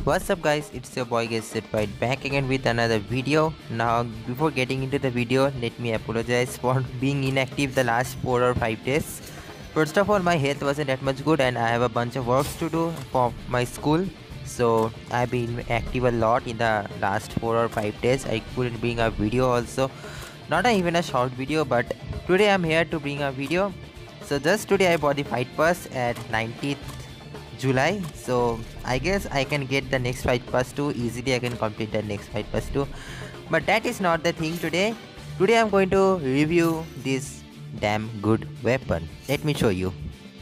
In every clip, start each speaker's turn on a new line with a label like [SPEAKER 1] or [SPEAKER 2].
[SPEAKER 1] What's up guys, it's your boy Get back again with another video. Now before getting into the video, let me apologize for being inactive the last 4 or 5 days. First of all, my health wasn't that much good and I have a bunch of works to do for my school. So I've been active a lot in the last 4 or 5 days. I couldn't bring a video also. Not even a short video, but today I'm here to bring a video. So just today I bought the fight pass at 90th July, so I guess I can get the next fight pass too. Easily I can complete the next fight pass too, but that is not the thing today. Today I'm going to review this damn good weapon. Let me show you.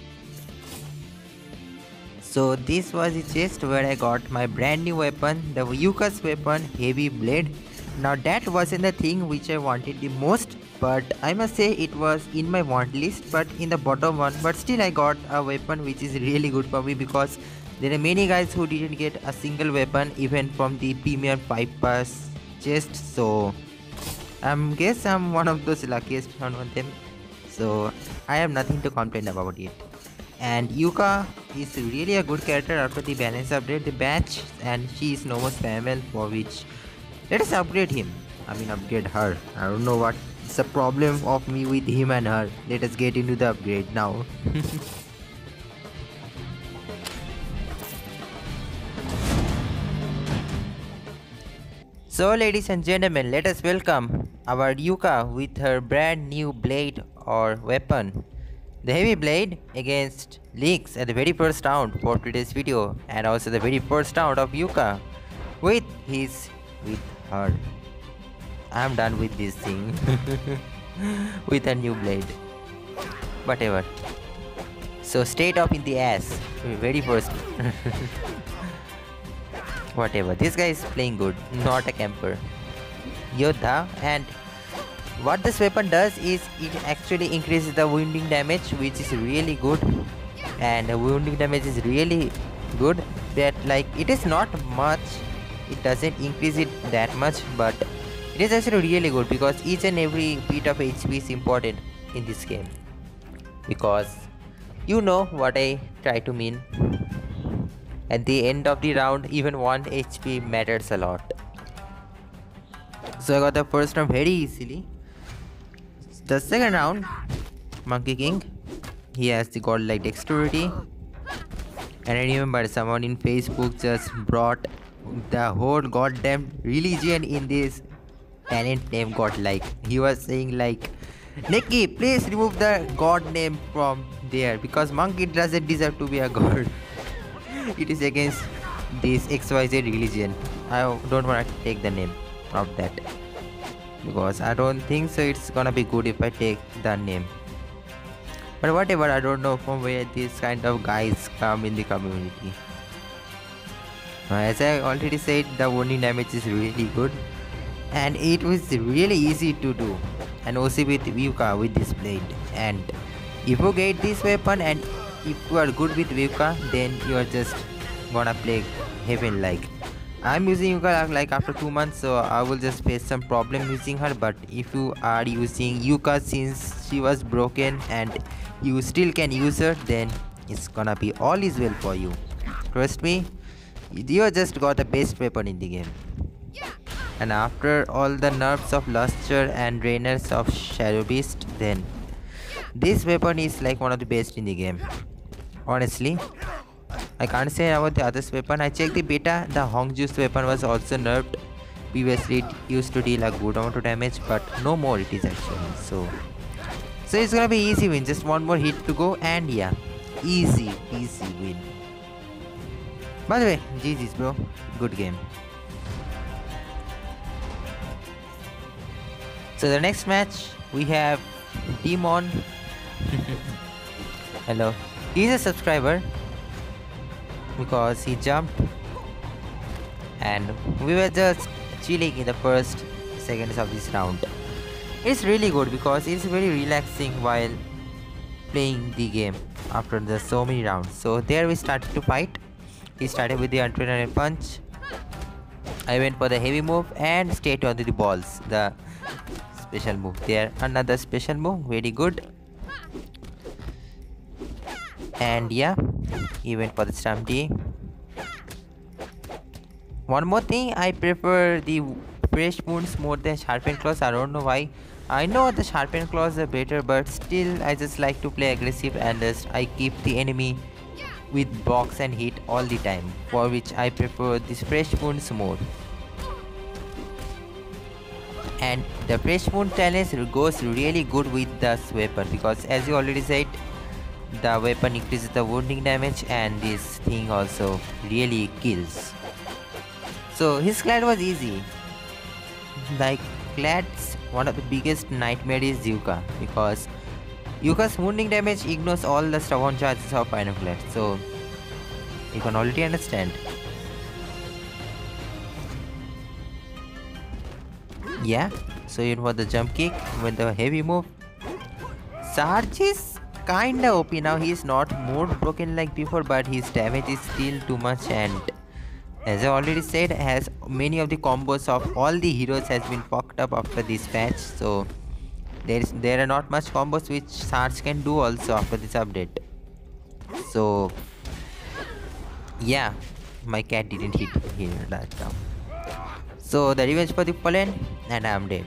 [SPEAKER 1] So this was the chest where I got my brand new weapon, the Yuka's weapon, Heavy Blade. Now that wasn't the thing which I wanted the most, but I must say it was in my want list, but in the bottom one. But still I got a weapon which is really good for me, because there are many guys who didn't get a single weapon even from the premium 5 pass chest. So guess I'm one of those luckiest one of them, so I have nothing to complain about it. And Yuka is really a good character after the balance update, the batch, and she is no more spammable, for which let us upgrade him. Upgrade her. I don't know what's the problem of me with him and her. Let us get into the upgrade now. So ladies and gentlemen, let us welcome our Yuka with her brand new blade or weapon, the Heavy Blade, against Lynx at the very first round for today's video, and also the very first round of Yuka with her. I'm done with this thing. With a new blade. Whatever. So straight up in the ass. Very first. Whatever. This guy is playing good, not a camper. Yodha. And what this weapon does is it actually increases the wounding damage, which is really good. And the wounding damage is really good. That, like, it is not much. It doesn't increase it that much, but it is actually really good, because each and every bit of HP is important in this game, because you know what I try to mean. At the end of the round, even 1 HP matters a lot. So I got the first round very easily. The second round, Monkey King, he has the godlike dexterity, and I remember someone in Facebook just brought the whole goddamn religion in this talent name godlike. He was saying like, Nikki, please remove the god name from there, because monkey doesn't deserve to be a god. It is against this XYZ religion. I don't want to take the name of that, because I don't think so it's gonna be good if I take the name. But whatever, I don't know from where these kind of guys come in the community. As I already said, the wounding damage is really good, and it was really easy to do an OC with Yuka with this blade. And if you get this weapon and if you are good with Yuka, then you are just gonna play heaven. Like, I'm using Yuka like after 2 months, so I will just face some problem using her. But if you are using Yuka since she was broken and you still can use her, then it's gonna be all is well for you. Trust me, you just got the best weapon in the game. And after all the nerfs of Luster and drainers of Shadow Beast, then this weapon is like one of the best in the game. Honestly, I can't say about the other weapon. I checked the beta, the Hongju's weapon was also nerfed. Previously it used to deal a good amount of damage, but no more it is actually. So it's gonna be easy win, just one more hit to go, and yeah, easy win. By the way, GG's bro, good game. So the next match we have Demon. Hello. He's a subscriber, because he jumped and we were just chilling in the first seconds of this round. It's really good because it's very relaxing while playing the game after the so many rounds. So there we started to fight. He started with the alternate punch. I went for the heavy move and stayed onto the balls, the special move there. Another special move, very good. And yeah, he went for the Stamp D. One more thing, I prefer the fresh wounds more than sharpened claws. I don't know why. I know the sharpened claws are better, but still I just like to play aggressive and just I keep the enemy with box and hit all the time, for which I prefer this fresh wounds more. And the fresh wound challenge goes really good with this weapon, because as you already said, the weapon increases the wounding damage and this thing also really kills. So his clad was easy. Like Clad's one of the biggest nightmare is Yuka, because Yuka's wounding damage ignores all the stubborn charges of Ironclad, so you can already understand. Yeah, so you know the jump kick with the heavy move. Sarge is kinda OP now, he is not more broken like before, but his damage is still too much, and as I already said, has many of the combos of all the heroes has been fucked up after this patch, so there are not much combos which Sarge can do also after this update. So yeah, my cat didn't hit here that time. So the revenge for the fallen, and I'm dead.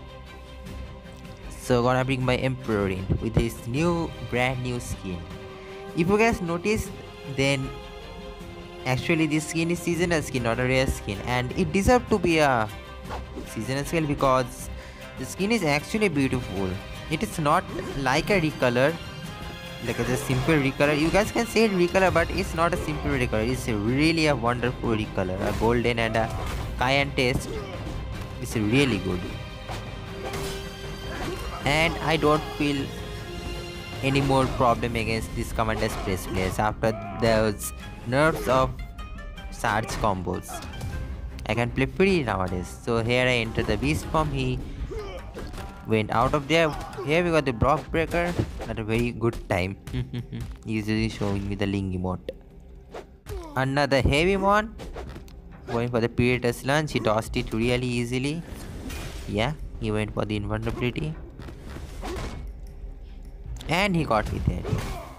[SPEAKER 1] So gonna bring my Emperor in with his new brand new skin. If you guys notice, then actually this skin is seasonal skin, not a rare skin, and it deserves to be a seasonal skin because the skin is actually beautiful. It is not like a recolor, like a just simple recolor. You guys can say recolor, but it's not a simple recolor. It's really a wonderful recolor. A golden and a cayenne taste. It's really good. And I don't feel any more problem against this Commander's Press players after those nerfs of Sarge combos. I can play free nowadays. So here I enter the beast form. He went out of there. Here we got the Brock Breaker at a very good time. Usually showing me the Ling emote. Another heavy one. Going for the Pirate's Lunge. He tossed it really easily. Yeah, he went for the invulnerability. And he got me there.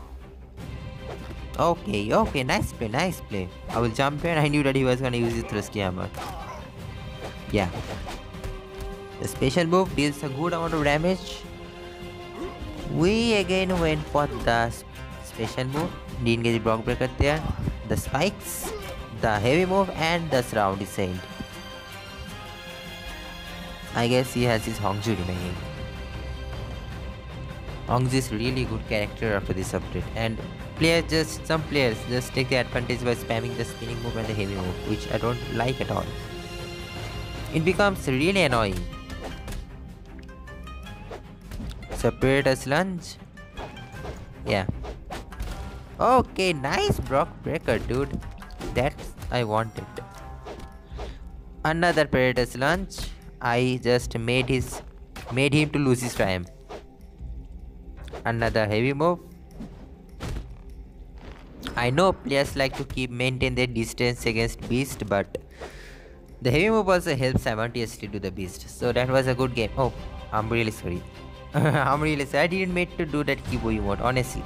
[SPEAKER 1] Okay, nice play. I will jump in. I knew that he was gonna use his thrusty hammer. Yeah. The special move deals a good amount of damage. We again went for the special move. Didn't get the Brock Breaker there. The spikes, the heavy move, and the surround descent. I guess he has his Hongju remaining. Hongju is really good character after this update, and some players just take the advantage by spamming the spinning move and the heavy move, which I don't like at all. It becomes really annoying. Separator's Lunge. Yeah. Okay, nice Brock Breaker, dude. That's I wanted. Another Predator's Lunge. I just made him to lose his time. Another heavy move. I know players like to maintain their distance against beast, but the heavy move also helps simultaneously to the beast. So that was a good game. Oh, I'm really sorry. I'm really sorry. I didn't mean to do that Kibo emote, honestly.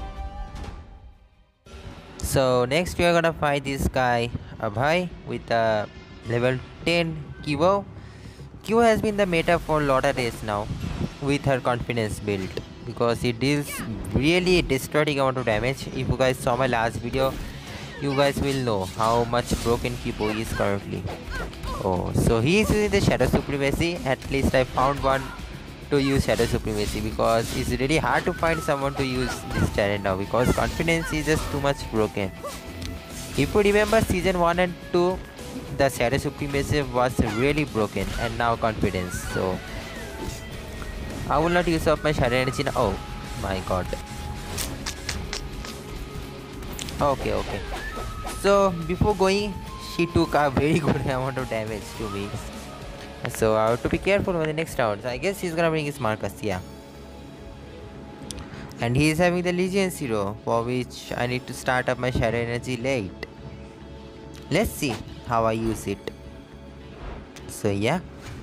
[SPEAKER 1] So next we are gonna fight this guy Abhay with a level 10 Kibo. Kibo has been the meta for a lot of days now with her confidence build, because it deals really destroying amount of damage. If you guys saw my last video, you guys will know how much broken Kibo is currently. Oh, so he is using the Shadow Supremacy. At least I found one to use Shadow Supremacy, because it's really hard to find someone to use this talent now, because confidence is just too much broken. If you remember season 1 and 2, the Shadow Supremacy was really broken, and now confidence. So I will not use up my Shadow Energy now. Oh my god. Okay. So before going, she took a very good amount of damage to me. So I have to be careful for the next round. I guess he's gonna bring his Marcus, yeah. And he is having the Legion Zero, for which I need to start up my Shadow Energy late. Let's see how I use it. So yeah.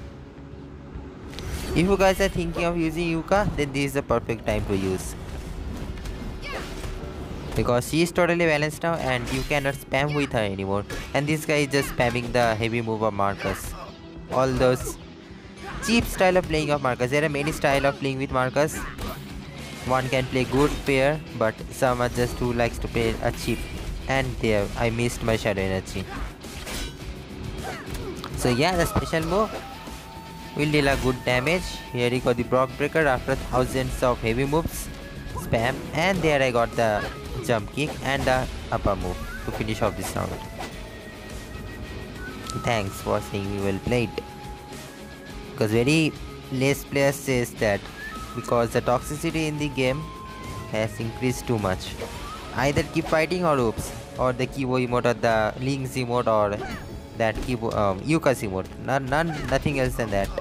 [SPEAKER 1] If you guys are thinking of using Yuka, then this is the perfect time to use. because she is totally balanced now and you cannot spam with her anymore. And this guy is just spamming the heavy move of Marcus. All those cheap style of playing of Marcus. There are many style of playing with Marcus. One can play good pair, but some are just who likes to play a cheap. And there, I missed my shadow energy. So yeah, the special move will deal a good damage. Here he got the Brock Breaker after thousands of heavy moves. Spam, and there I got the jump kick and the upper move to finish off this round. Thanks for saying we well played. Because very less players says that because the toxicity in the game has increased too much. Either keep fighting or oops, or the Kibo emote or the Link's emote or that Kibo Yuka's emote. Nothing else than that.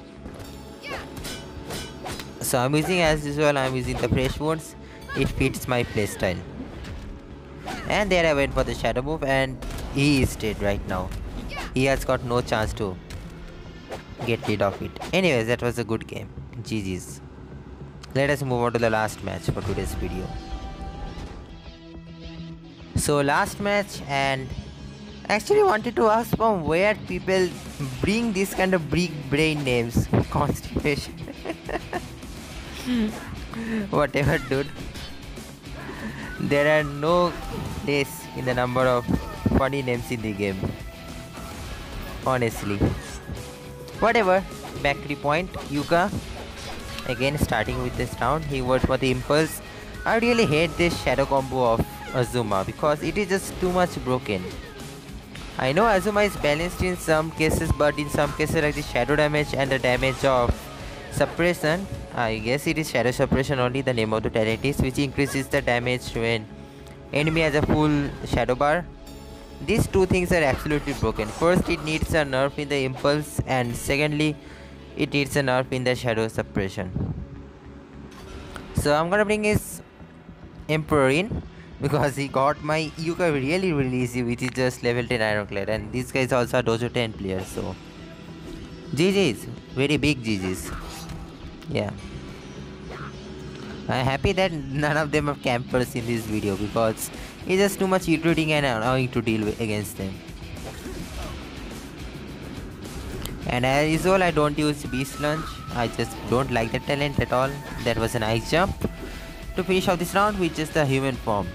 [SPEAKER 1] So I'm using, as usual, I'm using the fresh wounds. It fits my playstyle. And there I went for the shadow move and he is dead right now. He has got no chance to get rid of it. Anyways, that was a good game. GG's. Let us move on to the last match for today's video. So last match, and actually wanted to ask from where people bring this kind of big brain names. Constipation. Whatever, dude. There are no place in the number of funny names in the game. Honestly. Whatever. Back to the point. Yuka. Again, starting with this round. He went for the impulse. I really hate this shadow combo of Azuma because it is just too much broken. I know Azuma is balanced in some cases, but in some cases like the shadow damage and the damage of suppression, I guess it is shadow suppression only, the name of the talent is, which increases the damage when enemy has a full shadow bar. These two things are absolutely broken. First, it needs a nerf in the impulse, and secondly, it needs a nerf in the shadow suppression. So I'm gonna bring his Emperor in because he got my Yuka really easy, which is just level 10 Ironclad, and this guy is also a Dojo 10 player, so GG's, very big GG's. Yeah, I'm happy that none of them are campers in this video because it's just too much irritating and annoying to deal with against them. And as usual, I don't use Beast Lunge. I just don't like the talent at all. That was a nice jump to finish off this round, which is the human form.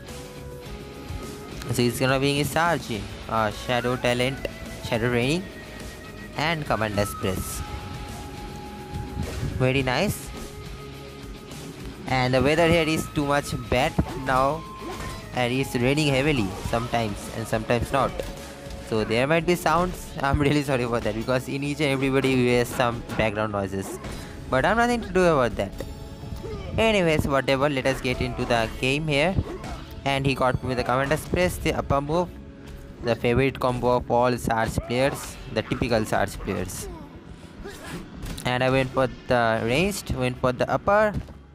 [SPEAKER 1] So he's gonna be his Sarge, Shadow talent, Shadow Raining, and Commander's Press. Very nice. And the weather here is too much bad now, and it's raining heavily sometimes and sometimes not. So there might be sounds. I'm really sorry for that because in each and everybody we hear some background noises, but I'm nothing to do about that. Anyways, whatever, let us get into the game here. And he got me with the Commander's Press, the upper move, the favorite combo of all Sarge players, the typical Sarge players. And I went for the ranged, went for the upper.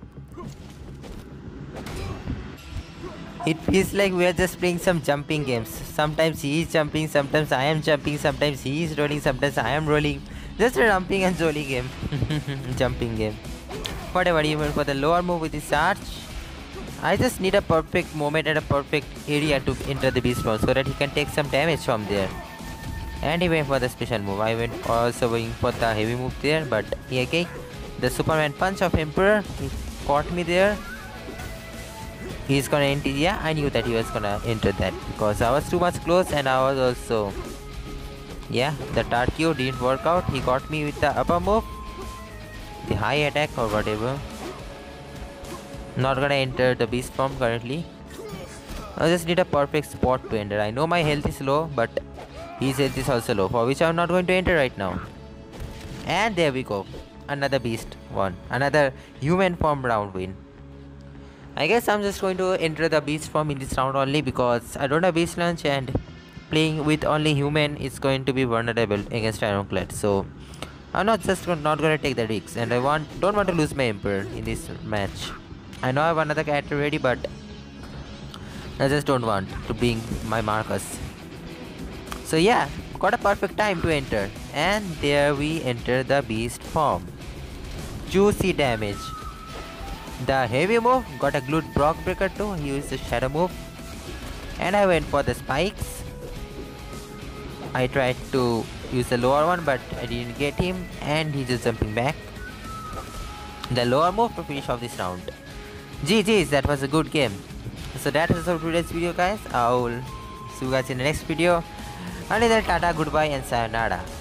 [SPEAKER 1] It feels like we are just playing some jumping games. Sometimes he is jumping, sometimes I am jumping, sometimes he is rolling, sometimes I am rolling. Just a jumping and rolling game. Jumping game. Whatever, he went for the lower move with the Sarge. I just need a perfect moment and a perfect area to enter the beast form so that he can take some damage from there. And he went for the special move. I went also going for the heavy move there, but okay, the Superman punch of Emperor, he caught me there. He's gonna enter. Yeah, I knew that he was gonna enter that because I was too much close, and I was also, yeah, the Tarkio didn't work out. He got me with the upper move, the high attack or whatever. Not gonna enter the beast form currently. I just need a perfect spot to enter. I know my health is low, but his health is also low, for which I'm not going to enter right now. And there we go, another beast one, another human form round win. I guess I'm just going to enter the beast form in this round only because I don't have beast lunch, and playing with only human is going to be vulnerable against Ironclad. So I'm not gonna take the risks, and I don't want to lose my Emperor in this match. I know I have another character ready, but I just don't want to bring my Marcus. So yeah, got a perfect time to enter, and there we enter the beast form. Juicy damage. The heavy move got a glute block breaker too. He used the shadow move. And I went for the spikes. I tried to use the lower one, but I didn't get him, and he's just jumping back. The lower move to finish off this round. GG's, that was a good game. So that is all for today's video, guys. I'll see you guys in the next video. Until then, tata, goodbye, and sayonara.